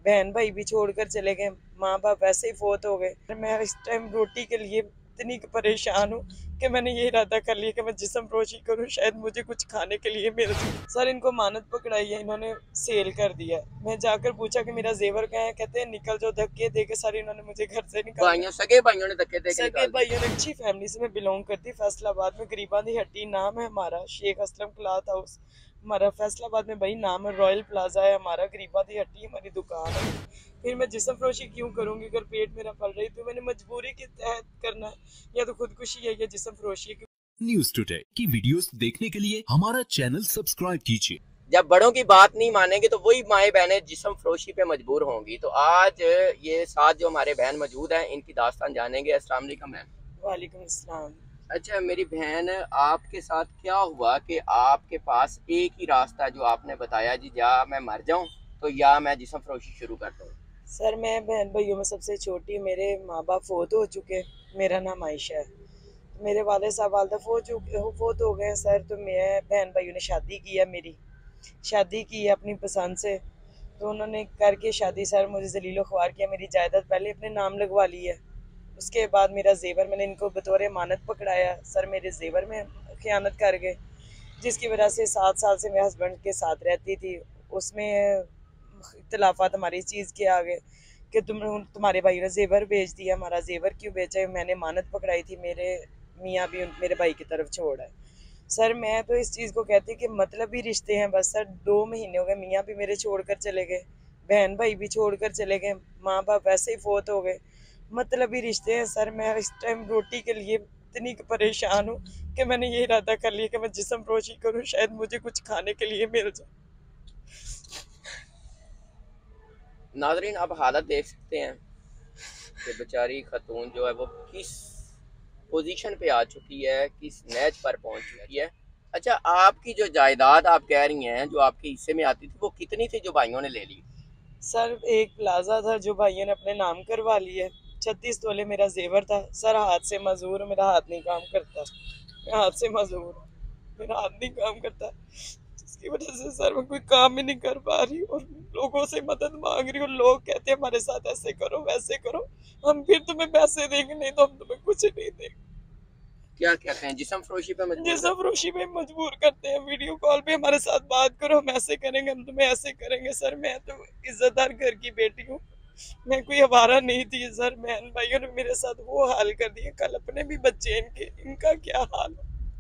बहन भाई भी छोड़कर चले गए, माँ बाप वैसे ही फोत हो गए। मैं इस टाइम रोटी के लिए इतनी परेशान हूँ कि मैंने ये इरादा कर लिया कि मैं जिस्म फरोशी करूँ, शायद मुझे कुछ खाने के लिए मिल जाए। सर इनको मानत पकड़ाई है, इन्होंने सेल कर दिया है। मैं जाकर पूछा कि मेरा जेवर कहाँ है, कहते हैं निकल जाओ, धक्के देके सर इन्होंने मुझे घर से निकाला। सगे भाइयों ने धक्के दे के सगे निकाल भाइयों दिया। ने, अच्छी फैमिली से मैं बिलोंग करती, फैसलाबाद में गरीबा दी हट्टी नाम है हमारा, शेख असलम क्लॉथ हाउस हमारा फैसलाबाद में भाई नाम है, रॉयल प्लाजा है हमारा, गरीबा दी हट्टी हमारी दुकान है। फिर मैं जिस्म फरोशी क्यों करूंगी अगर पेट मेरा पल रही, तो मैंने मजबूरी के तहत करना है, या तो खुदकुशी है या जिस्म फरोशी है। न्यूज टुडे की वीडियोस देखने के लिए हमारा चैनल सब्सक्राइब कीजिए। जब बड़ों की बात नहीं मानेंगे तो वही माए बहनें जिस्म फरोशी पे मजबूर होंगी। तो आज ये साथ जो हमारे बहन मौजूद हैं, इनकी दास्तान जानेंगे। अस्सलाम वालेकुम मैम। वालेकुम अस्सलाम। अच्छा मेरी बहन, आपके साथ क्या हुआ कि आपके पास एक ही रास्ता जो आपने बताया जी, या मैं मर जाऊं तो या मैं जिस्म फरोशी शुरू कर दूं। सर मैं बहन भाइयों में सबसे छोटी, मेरे माँ बाप फोत हो चुके, मेरा नाम आयशा है। मेरे वाले साहब वालदा फोत हो गए हैं सर। तो मैं बहन भाइयों ने शादी की है, मेरी शादी की है अपनी पसंद से। तो उन्होंने करके शादी सर मुझे जलीलो ख्वार किया, मेरी जायदाद पहले अपने नाम लगवा ली है। उसके बाद मेरा जेवर मैंने इनको बतौर मानत पकड़ाया, सर मेरे जेवर में खयानत कर गए, जिसकी वजह से 7 साल से मेरे हस्बैंड के साथ रहती थी। उसमें इख्तलाफात हमारी इस चीज़ के आ गए कि तुम्हारे भाई ने जेवर बेच दिया। हमारा जेवर क्यों बेचा? मैंने मानत पकड़ाई थी, मेरे मियाँ भी मेरे भाई की तरफ छोड़ा है। सर मैं तो इस चीज़ को कहती कि मतलब ही रिश्ते हैं बस। सर 2 महीने हो गए, मियाँ भी मेरे छोड़कर चले गए, बहन भाई भी छोड़कर चले गए, माँ बाप वैसे ही फोत हो गए, मतलब ही रिश्ते हैं। सर मैं इस टाइम रोटी के लिए इतनी परेशान हूँ कि मैंने ये इरादा कर लिया कि मैं जिस्म फरोशी करूँ, शायद मुझे कुछ खाने के लिए मिल जाए। नाजरीन आप हालत देख सकते हैं कि बेचारी खतून जो है वो किस पोजीशन पे आ चुकी है, किस नैज पर पहुंच चुकी है। अच्छा आपकी जो जायदाद आप कह रही हैं जो आपके हिस्से में आती थी, वो कितनी थी जो भाइयों ने ले ली? सर एक प्लाजा था जो भाइयों ने अपने नाम करवा लिया। 36 तोले मेरा जेवर था सर, हाथ से मजदूर, मेरा हाथ नहीं काम करता, मैं हाथ से मजदूर, मेरा हाथ नहीं काम करता, जिसकी वजह से सर मैं कोई काम ही नहीं कर पा रही और लोगों से मदद मांग रही हूँ। लोग कहते हैं हमारे साथ ऐसे करो वैसे करो, हम फिर तुम्हें पैसे देंगे, नहीं तो हम तुम्हें कुछ नहीं देंगे। क्या कहते हैं, जिस्म फरोशी पे मजबूर जिस्म करते हैं। फरोशी में मजबूर करते हैं, वीडियो कॉल पे हमारे साथ बात करो, हम ऐसे करेंगे, हम तुम्हें ऐसे करेंगे। सर मैं तो इज्जतदार घर की बेटी हूँ, मैं कोई आवारा नहीं थी सर। बहन भाइयों ने मेरे साथ वो हाल कर दिए, कल अपने भी बच्चे इनके, इनका क्या हाल।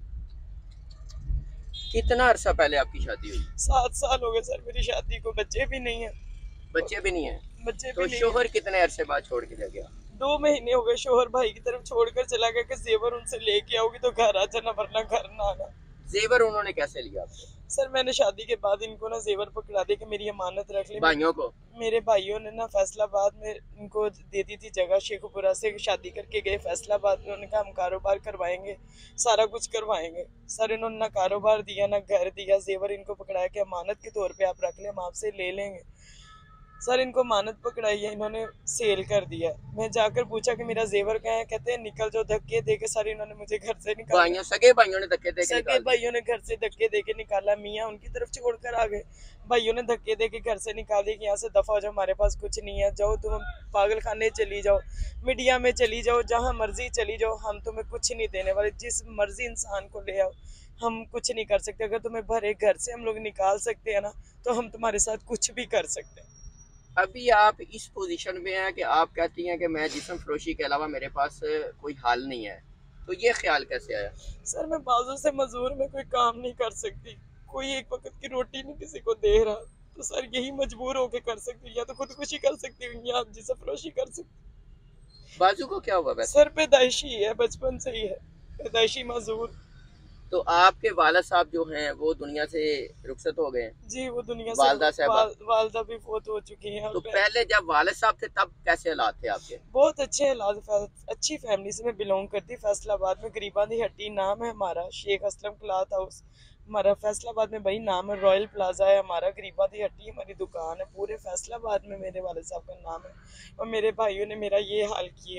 कितना अरसा पहले आपकी शादी हुई? 7 साल हो गए सर मेरी शादी को, बच्चे भी नहीं है। बच्चे भी नहीं है? बच्चे भी तो नहीं शोहर है। कितने अरसे बाद छोड़ के चल गया? 2 महीने हो गए, शोहर भाई की तरफ छोड़कर चला गया कि जेवर उनसे लेके आओगी तो घर आ जाना, वरना घर ना आना। जेवर उन्होंने कैसे लिया आपसे? सर मैंने शादी के बाद इनको ना जेवर पकड़ा दिया कि मेरी अमानत रख ले। भाइयों को? मेरे भाइयों ने ना फैसलाबाद में इनको दे दी थी जगह, शेखुपुरा से शादी करके गए फैसलाबाद में, उन्होंने कहा हम कारोबार करवाएंगे, सारा कुछ करवाएंगे। सर इन्होंने ना कारोबार दिया ना घर दिया, जेवर इनको पकड़ाया कि अमानत के तौर पे आप रख लें, हम आपसे ले लेंगे। सर इनको मानत पकड़ाई है, इन्होंने सेल कर दिया। मैं जाकर पूछा कि मेरा जेवर कहाँ है, कहते हैं निकल जाओ, धक्के देके सर इन्होंने मुझे घर से निकाला। सगे भाइयों ने धक्के दे के सगे निकाल दिया। भाइयों ने घर से धक्के देके निकाला, मियाँ उनकी तरफ छोड़कर आ गए, भाइयों ने धक्के देके घर से निकाल दिया कि यहाँ से दफा हो जाओ, हमारे पास कुछ नहीं है, जाओ तुम पागल खाने चली जाओ, मीडिया में चली जाओ, जहाँ मर्जी चली जाओ, हम तुम्हें कुछ नहीं देने वाले, जिस मर्जी इंसान को ले आओ, हम कुछ नहीं कर सकते। अगर तुम्हें भरे घर से हम लोग निकाल सकते हैं ना, तो हम तुम्हारे साथ कुछ भी कर सकते हैं। अभी आप इस पोजीशन में हैं कि आप कहती हैं कि मैं जिस्म फरोशी के अलावा मेरे पास कोई हाल नहीं है, तो ये ख्याल कैसे आया? सर मैं बाजू से मजदूर में कोई काम नहीं कर सकती, कोई एक वक्त की रोटी नहीं किसी को दे रहा, तो सर यही मजबूर होके कर सकती हूँ, या तो खुदकुशी कर सकती हूँ या जिसे फरोशी कर सकती। बाजू को क्या हुआ वैसे? सर पैदाइशी है, बचपन से ही है, पैदाइशी मजदूर। तो आपके वालिद साहब जो हैं वो दुनिया से रुखसत हो गए हैं? जी वो दुनिया से, वालदा साहबा? वालदा भी फोत हो चुकी है। तो पहले जब वालिद साहब थे तब कैसे हालात थे आपके? बहुत अच्छे हालात, अच्छी फैमिली से मैं बिलोंग करती, फैसलाबाद में गरीबा दी हट्टी नाम है हमारा, शेख असलम क्लॉथ हाउस हमारा फैसलाबाद में भाई नाम है, रॉयल प्लाजा है हमारा, गरीबा दी हट्टी हमारी दुकान है, पूरे फैसलाबाद में मेरे वाले साहब का नाम है। और मेरे भाइयों ने मेरा ये हाल किया।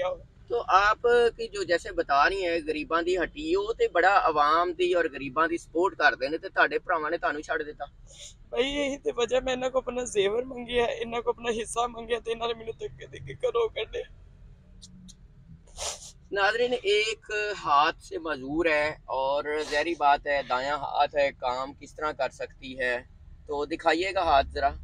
तो आप की जो जैसे बता रही है गरीबां दी हट्टी ਉਹ ਤੇ ਬੜਾ ਆਵਾਮ ਦੀ ਔਰ ਗਰੀਬਾਂ ਦੀ ਸਪੋਰਟ ਕਰਦੇ ਨੇ ਤੇ ਤੁਹਾਡੇ ਭਰਾਵਾਂ ਨੇ ਤੁਹਾਨੂੰ ਛੱਡ ਦਿੱਤਾ भाई यही तो वजह मैं इन्हों को अपना जेवर मंगिया, इन्हों को अपना हिस्सा मंगिया, तो इन्होंने मैंने धक्के धक्के करो कटे। नाज़रीन एक हाथ से मजबूर है और ज़हरी बात है दायां हाथ है काम किस तरह कर सकती है, तो दिखाइएगा हाथ ज़रा।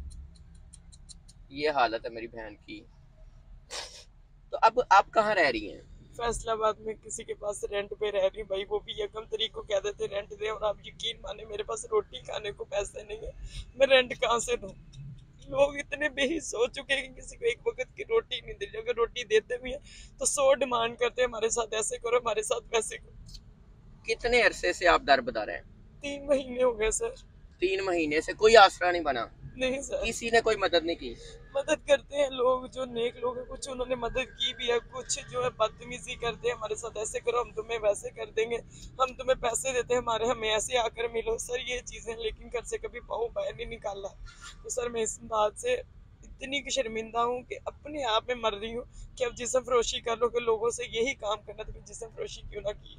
ये हालत है मेरी बहन की। तो अब आप कहाँ रह रही हैं? फैसलाबाद में किसी के पास रेंट पे रह रही भाई, वो भी यकम तरीक को कह देते रेंट दे, और आप यकीन माने मेरे पास रोटी खाने को पैसे नहीं है, मैं रेंट कहाँ से दूं? लोग इतने बेहिस हो चुके हैं कि किसी को एक वक्त की रोटी नहीं दे रही, अगर रोटी देते भी हैं तो 100 डिमांड करते हैं, हमारे साथ ऐसे करो, हमारे साथ वैसे करो। कितने अरसे से आप दर बता रहे हैं? 3 महीने हो गए सर। 3 महीने से कोई आसरा नहीं बना? नहीं सर, किसी ने कोई मदद नहीं की? मदद करते हैं लोग जो नेक लोग हैं, कुछ उन्होंने मदद की भी है, कुछ जो है बदतमीजी करते हैं, हमारे साथ ऐसे करो हम तुम्हें वैसे कर देंगे, हम तुम्हें पैसे देते हैं हमारे, हमें ऐसे आकर मिलो सर, ये चीजें, लेकिन घर से कभी पाँव बाहर नहीं निकाला। तो सर मैं इस बात से इतनी कि शर्मिंदा हूँ कि अपने आप में मर रही हूँ कि अब जिस्म फरोशी कर लो, कि लोगों से यही काम करना, तो जिस्म फरोशी क्यों ना की।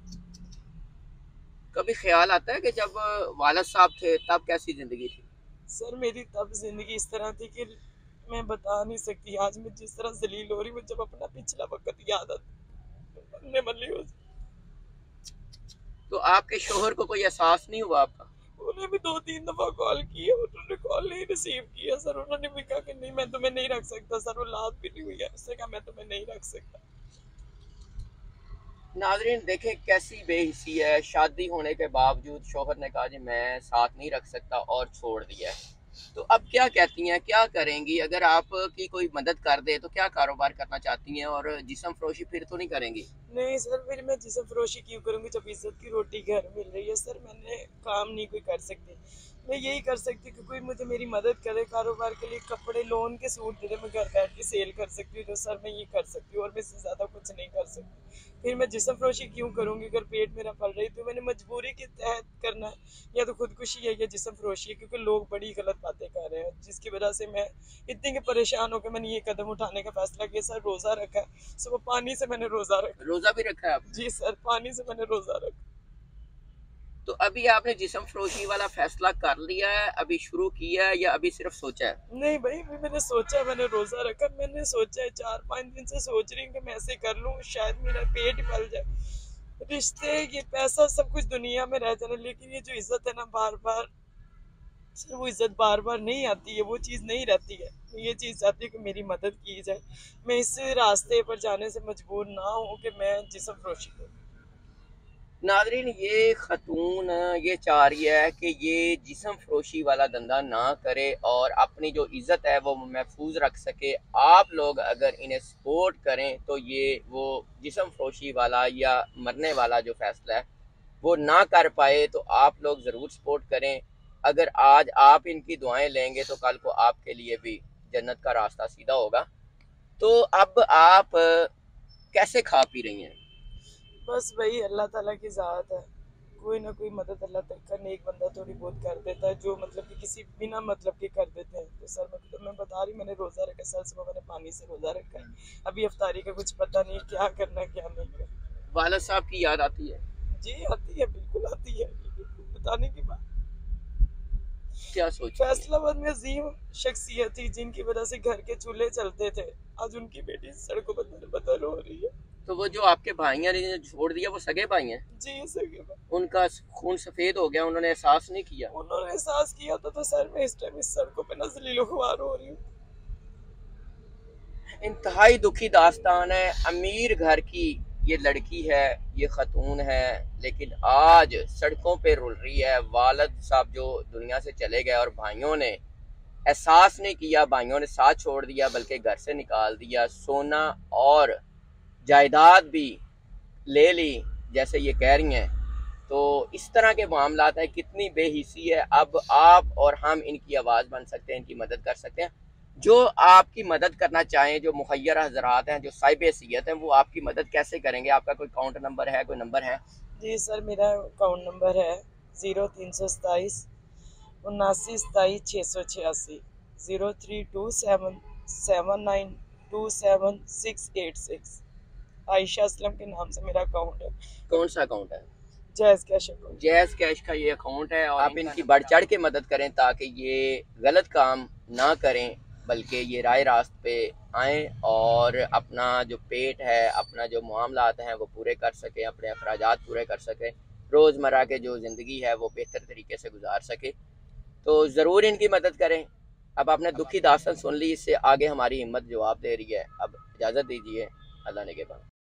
कभी ख्याल आता है कि जब वालिद साहब थे तब कैसी जिंदगी थी? सर मेरी तब जिंदगी इस तरह थी कि मैं बता नहीं सकती। आज मैं जिस तरह जलील हो रही हूँ, जब अपना पिछला वक्त याद आता मरने वाली हूँ। तो आपके शोहर को कोई एहसास नहीं हुआ आपका? उन्हें भी 2-3 दफा कॉल किया, उन्होंने कॉल नहीं रिसीव किया सर। उन्होंने भी कहा कि नहीं मैं तुम्हें नहीं रख सकता सर, औलाद भी नहीं हुई है, उसने कहा मैं तुम्हें नहीं रख सकता। नाजरीन देखें कैसी बेहिसी है, शादी होने के बावजूद शोहर ने कहा जी मैं साथ नहीं रख सकता और छोड़ दिया है। तो अब क्या कहती हैं, क्या करेंगी? अगर आपकी कोई मदद कर दे तो क्या कारोबार करना चाहती हैं, और जिस्म फरोशी फिर तो नहीं करेंगी? नहीं सर, फिर मैं जिस्म फरोशी क्यों करूँगी जब इज्जत की रोटी घर मिल रही है। सर मैंने काम नहीं कोई कर सकती, मैं यही कर सकती कि कोई मुझे मेरी मदद करे कारोबार के लिए, कपड़े लोन के सूट दे दे, मैं घर बैठ के सेल कर सकती हूँ। तो सर मैं ये कर सकती हूँ और मैं इससे ज़्यादा कुछ नहीं कर सकती। फिर मैं जिस्म फरोशी क्यों करूँगी? अगर पेट मेरा पल रही तो मैंने मजबूरी के तहत करना है, या तो खुदकुशी है या जिस्म फरोशी है, क्योंकि लोग बड़ी गलत बातें कर रहे हैं जिसकी वजह से मैं इतनी के परेशान होकर मैंने ये कदम उठाने का फैसला किया। सर रोज़ा रखा है, सुबह पानी से मैंने रोज़ा रखा। रोज़ा भी रखा है आप? जी सर, पानी से मैंने रोज़ा रखा। तो अभी आपने जिस्म फरोशी वाला फैसला कर लिया है, अभी शुरू किया है या अभी सिर्फ सोचा है? नहीं भाई, मैंने सोचा, मैंने रोजा रखा, मैंने सोचा है 4-5 दिन से सोच रही हूँ कि मैं ऐसे कर लूँ, शायद मेरा पेट ही पल जाए। रिश्ते, ये पैसा सब कुछ दुनिया में रह जाना, लेकिन ये जो इज्जत है ना, बार बार सर वो इज्जत बार बार नहीं आती है, वो चीज़ नहीं रहती है। मैं ये चीज़ चाहती हूँ कि मेरी मदद की जाए, मैं इस रास्ते पर जाने से मजबूर ना हूँ कि मैं जिस्म फरोशी करूँ। नाजरीन ये खतून ये चाह रही है कि ये जिस्म फरोशी वाला धंधा ना करे और अपनी जो इज़्ज़त है वो महफूज रख सके। आप लोग अगर इन्हें सपोर्ट करें तो ये वो जिस्म फरोशी वाला या मरने वाला जो फैसला है वो ना कर पाए, तो आप लोग ज़रूर सपोर्ट करें। अगर आज आप इनकी दुआएं लेंगे तो कल को आपके लिए भी जन्नत का रास्ता सीधा होगा। तो अब आप कैसे खा पी रही हैं? बस वही अल्लाह ताला की ज़ात है, कोई ना कोई मदद अल्लाह तक का नेक बंदा थोड़ी बहुत कर देता है, जो मतलब कि किसी बिना मतलब के कर देते हैं। तो सर मैं बता रही, मैंने रोज़ा रखा, सर सुबह मैंने पानी से रोज़ा रखा है, अभी अफ्तारी का कुछ पता नहीं क्या करना क्या नहीं करना। वालिद साहब की याद आती है? जी आती है, बिल्कुल आती है, बताने की बात। क्या सोच? फैसलाबाद में अजीम शख्सियत थी जिनकी वजह से घर के चूल्हे चलते थे, आज उनकी बेटी सड़कों पर दर-बदर हो रही है। तो वो जो आपके भाइयों ने छोड़ दिया वो सगे भाई हैं? जी सगे भाई। उनका खून सफेद हो गया, उन्होंने एहसास नहीं किया? उन्होंने एहसास किया तो सर मैं इस टाइम इस सड़कों पे ना जलीलो ख्वार हो रही हूँ। इंतहाई दुखी दास्तान है। अमीर घर की ये लड़की है, ये खतून है, लेकिन आज सड़कों पे रुल रही है। वालिद साहब जो दुनिया से चले गए और भाइयों ने एहसास नहीं किया, भाइयों ने साथ छोड़ दिया बल्कि घर से निकाल दिया, सोना और जायदाद भी ले ली जैसे ये कह रही हैं। तो इस तरह के मामलात है, कितनी बेहिसी है। अब आप और हम इनकी आवाज़ बन सकते हैं, इनकी मदद कर सकते हैं। जो आपकी मदद करना चाहें, जो मुखय्यर हजरात हैं, जो साहिब हैसियत हैं, वो आपकी मदद कैसे करेंगे? आपका कोई अकाउंट नंबर है, कोई नंबर है? जी सर, मेरा अकाउंट नंबर है 0327 79 27 686 0327 79 27 686। आयशा असलम के नाम से मेरा अकाउंट है। कौन सा अकाउंट है? Jazz cash account. Jazz cash का ये अकाउंट है और आप इनकी बढ़ चढ़ के मदद करें ताकि ये गलत काम ना करें, बल्कि ये राह रास्त पे आएँ और अपना जो पेट है, अपना जो मामलात हैं वो पूरे कर सकें, अपने अखराजात पूरे कर सकें, रोज़मर्रा के जो ज़िंदगी है वो बेहतर तरीके से गुजार सके। तो ज़रूर इनकी मदद करें। अब आपने दुखी दास्तान सुन ली, इससे आगे हमारी हिम्मत जवाब दे रही है। अब इजाज़त दीजिए, अल्लाह ने के बाद।